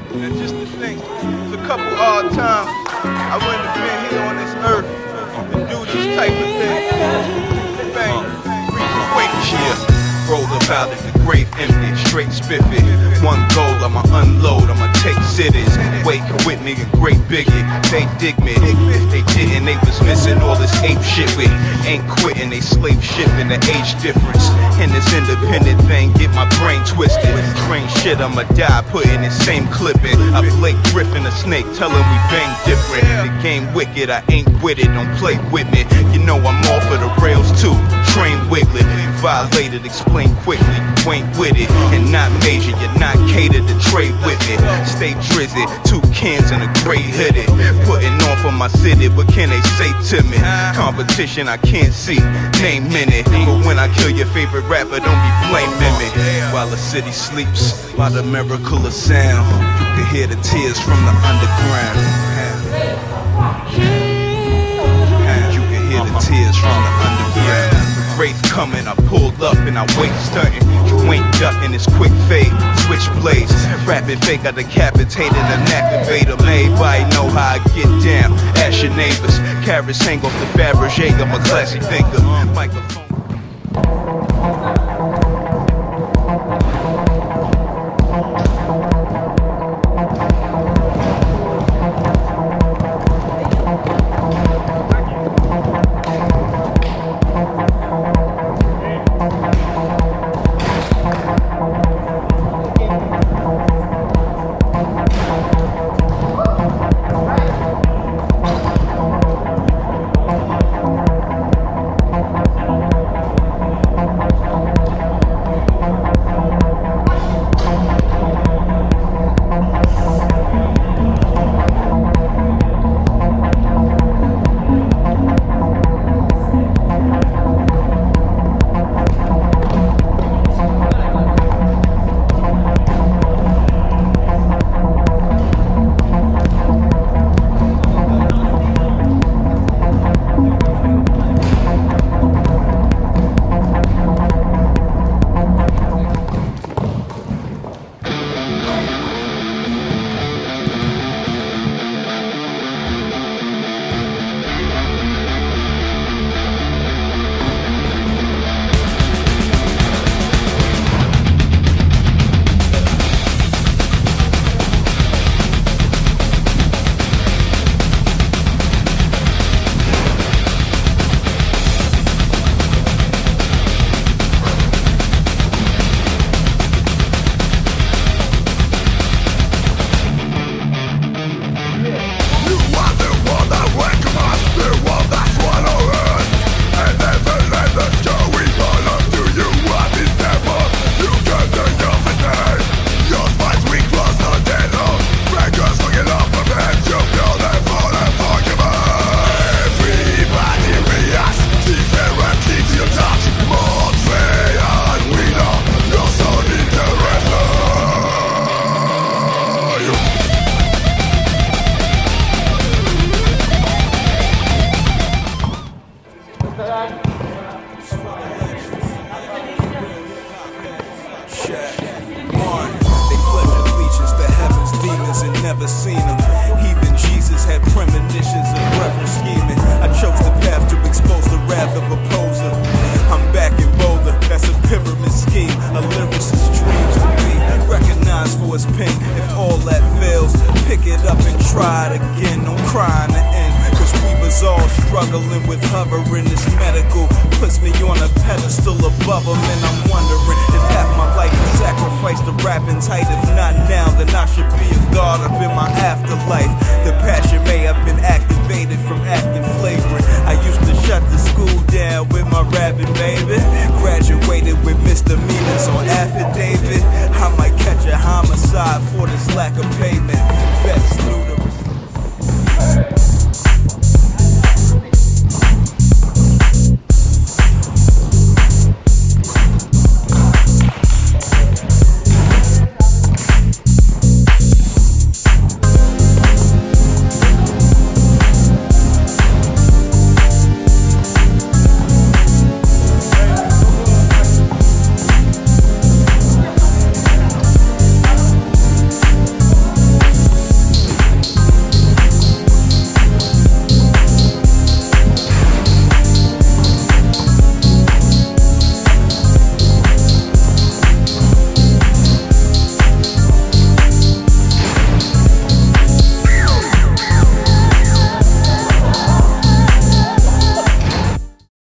And just to think, it's a couple odd times I wouldn't have been here on this earth to do this type of thing. Bang, wait, yeah. Roll about it, the grave empty, straight spiffy. One goal, I'ma unload, I'ma take cities. Wake with me, a great bigot, they dig me. If they didn't, they was missing all this ape shit with. Ain't quitting, they slave shipping, the age difference. And this independent thing, get my brain twisted. Strange shit, I'ma die, putting the same clipping. I Blake Griffin, a snake, tell him we bang different. The game wicked, I ain't with it, don't play with me. You know I'm off of the rails too, train wiggling. You violated, explain quickly, you ain't with it. And not major, you're not catered to trade with it. Stay drizzy, 2 cans and a gray hoodie. Putting on for my city, what can they say to me? Competition I can't see, name in it. But when I kill your favorite rapper, don't be blaming me. While the city sleeps, by the miracle of sound, you can hear the tears from the underground. You can hear the tears from the underground. Wraith coming, I pulled up and I wait stunting. You ain't ducking, it's quick fade, switch blades. Rapid fake, I decapitated and activated them. Everybody know how I get down. Ask your neighbors. Carrots hang off the Fabergé, I'm a classy thinker. Microphone. Never seen him. Even Jesus had premonitions of reverent scheming. I chose the path to expose the wrath of a poser. I'm back in Boulder, that's a pyramid scheme. A lyricist's dreams to be recognized for his pen. If all that fails, pick it up and try it again. Don't cry in the end, cause we was all struggling with hovering. This medical puts me on a pedestal above him, and I'm wondering if half my life is sacrificed to rapping tight. If not now, then I should be a god up in my afterlife. The passion may have been activated from acting flagrant. I used to shut the school down with my rapping, baby. Graduated with misdemeanors on affidavit. I might catch a homicide for this lack of payment. Vets knew the